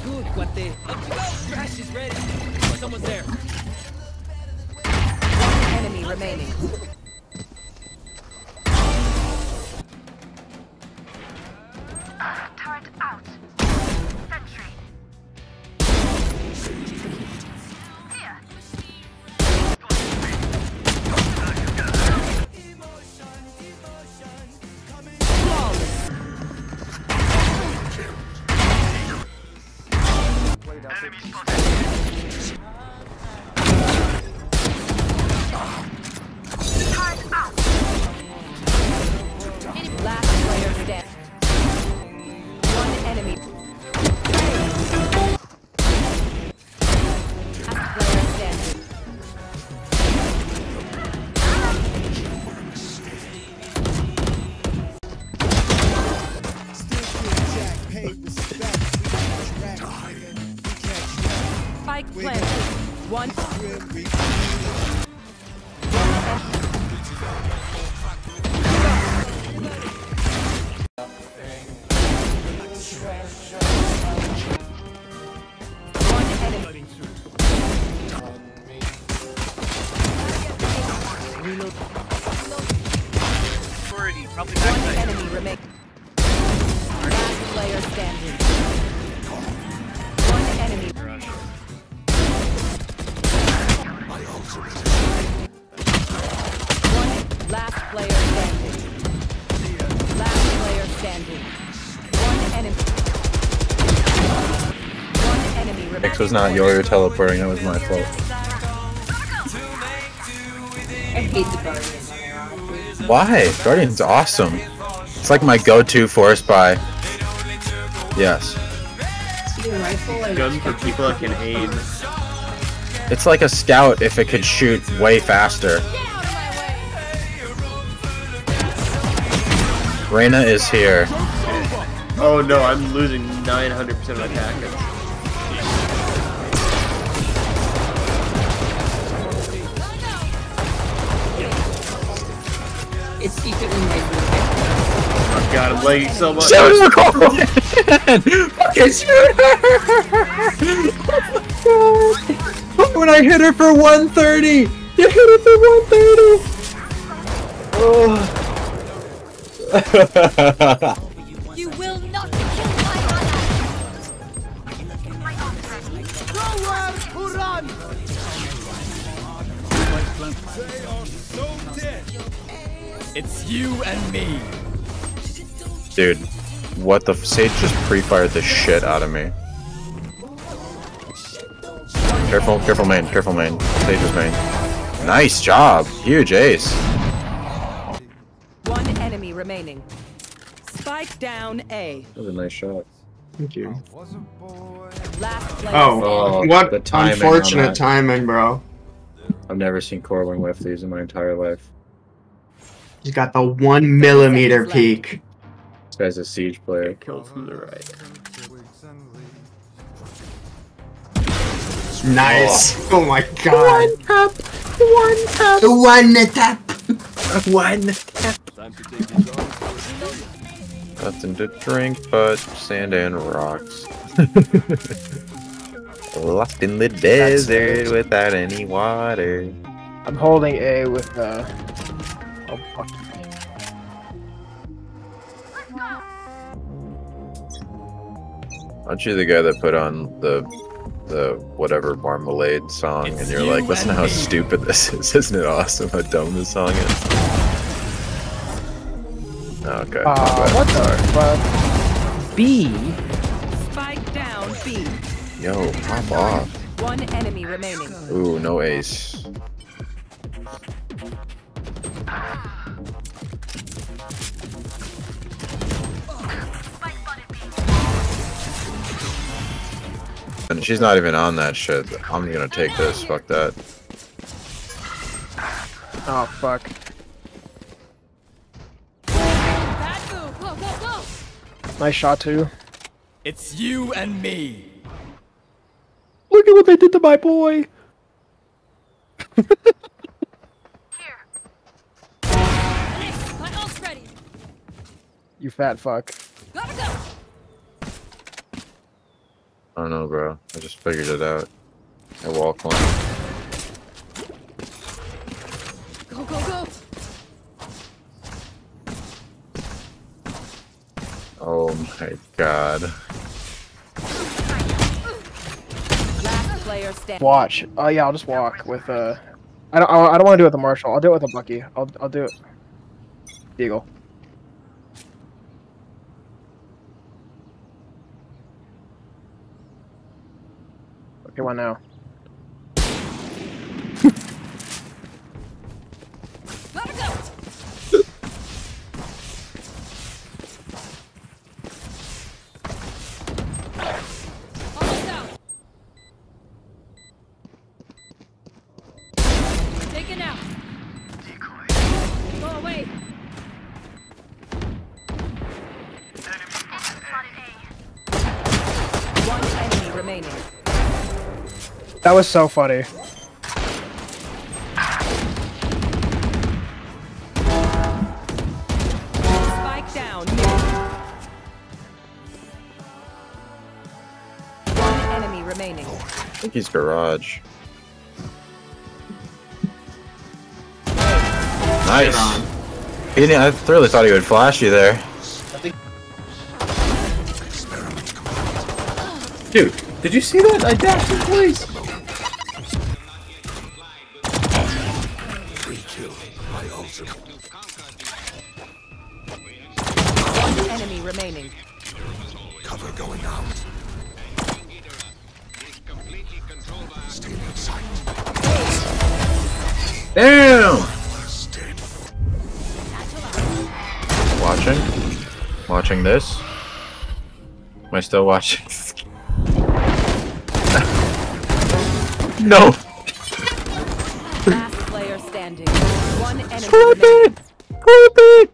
good, Guante. Up you go. Crash is ready. Someone's there. One enemy remaining. Turret out. Sentry. Here. Turret out. Last player standing. One enemy. Last player standing. Spike planted. One. One enemy. Reload. Probably One enemy remain. Last player standing. One enemy. One last player standing. Last player standing. One enemy. One enemy remaining. X was not your teleporting, that was my fault. I hate the Guardian. Why? Guardian's awesome. It's like my go-to forest buy. Yes. Shooting rifle and Gun for people that can aim. It's like a scout if it could shoot way faster. Reyna is here. Oh no, I'm losing 900% of my packets. it's secretly my Oh god, I'm lagging so much. Shoot her, Corbin! Fucking shoot her! When I hit her for 130! You hit her for 130! Oh. You will not kill my It's you and me. Dude, what the Sage just pre-fired the shit out of me. Careful, careful main, careful main. Sage is main. Nice job! Huge ace. One enemy remaining. Spike down A. That was a nice shot. Thank you. Last player Oh, the what timing on unfortunate that. timing, bro. I've never seen Corwin whiff these in my entire life. He's got the 1 millimeter peak. This guy's a Siege player. Killed from the right. Nice. Oh my god. One tap! One tap! One tap. One tap! Nothing to drink but sand and rocks. Lost in the desert without any water. I'm holding A with oh fuck. Aren't you the guy that put on the whatever Marmalade song and you're like, listen to how stupid this is, isn't it awesome how dumb this song is? Okay. What the fuck? B? Spike down B. Yo, pop off. One enemy remaining. Ooh, no ace. And she's not even on that shit. I'm gonna take this. Fuck that. Oh fuck. Bad move. Go, go, go. Nice shot too. It's you and me. Look at what they did to my boy. Here. Yes, my ult's ready. You fat fuck. Gotta go. I don't know, bro. I just figured it out. I walk one. Go, go, go! Oh my god. Last player standing. Watch. Oh yeah, I'll just walk with I don't want to do it with the Marshall. I'll do it with a Bucky. I'll do it. Deagle. Okay, one now. Gotta go! Almost out. Taken out. Go away. One enemy remaining. That was so funny. Spike down. One enemy remaining. I think he's garage. Nice. He didn't, I really thought he would flash you there. Dude, did you see that? I dashed in place. One enemy remaining. Cover going out. Damn! Watching? Watching this? Am I still watching? No! Last player standing. One enemy Clip remaining. it! Clip it!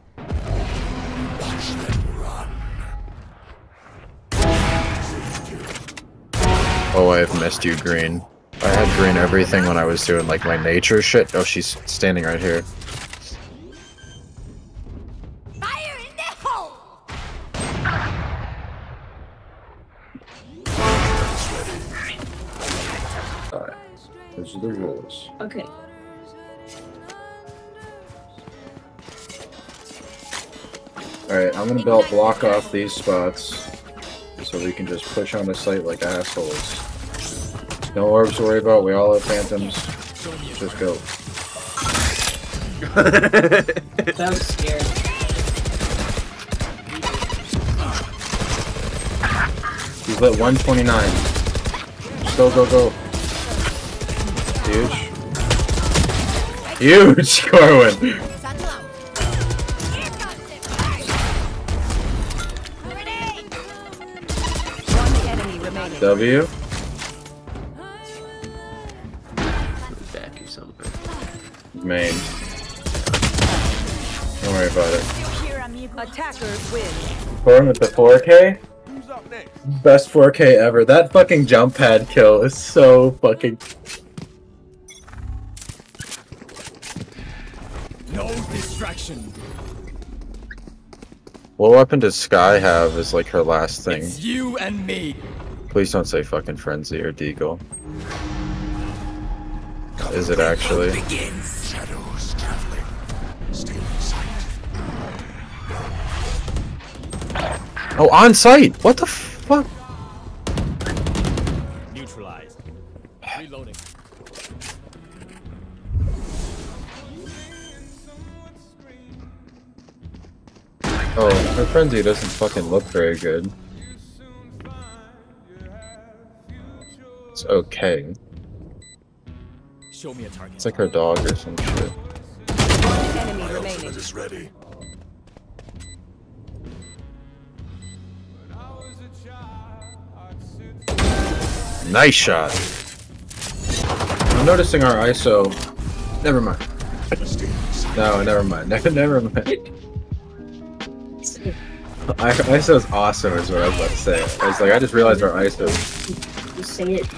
Oh, I have missed you, Green. I had green everything when I was doing like my nature shit. Oh, she's standing right here. Fire in the hole! Alright. Those are the rules. Okay. Alright, I'm gonna block off these spots so we can just push on the site like assholes. No orbs to worry about, we all have phantoms. Just go. That was scary. He's lit 129. Go, go, go. Huge. Huge, Corwin. One enemy remaining. W. Back or something. Main. Don't worry about it. Attackers win. Corwin with the 4K? Best 4K ever. That fucking jump pad kill is so fucking... No distraction. What weapon does Sky have as like her last thing? It's you and me. Please don't say fucking Frenzy or Deagle. Is it actually? Shadows traveling. Stay in sight. Oh, on site! What the fuck? Neutralized. Reloading. Oh, her Frenzy doesn't fucking look very good. It's okay. Show me a target. It's like her dog or some shit. One enemy remaining. Is ready. Nice shot. I'm noticing our ISO. Never mind. No, never mind. Never mind. ISO is awesome, is what I was about to say. I was like, I just realized our ISO. Just say it.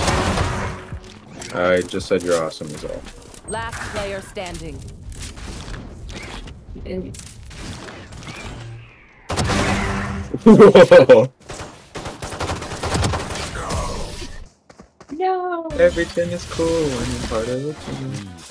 I just said you're awesome, is all. Last player standing. And Whoa. Everything is cool when you're part of a team.